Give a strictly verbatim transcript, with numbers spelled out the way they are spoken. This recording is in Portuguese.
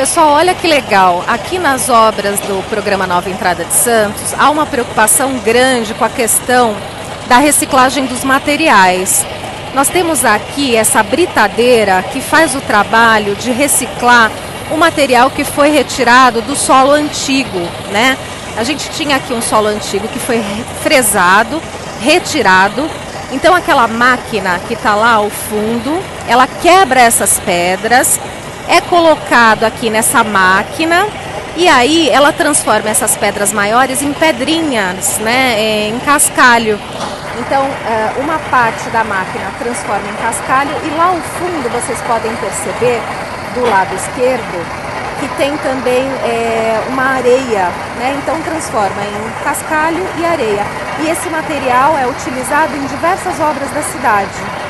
Pessoal, olha que legal, aqui nas obras do programa Nova Entrada de Santos, há uma preocupação grande com a questão da reciclagem dos materiais. Nós temos aqui essa britadeira que faz o trabalho de reciclar o material que foi retirado do solo antigo, né? A gente tinha aqui um solo antigo que foi fresado, retirado. Então aquela máquina que está lá ao fundo, ela quebra essas pedras, é colocado aqui nessa máquina e aí ela transforma essas pedras maiores em pedrinhas, né, em cascalho. Então uma parte da máquina transforma em cascalho e lá ao fundo vocês podem perceber, do lado esquerdo, que tem também é, uma areia, né? Então transforma em cascalho e areia. E esse material é utilizado em diversas obras da cidade.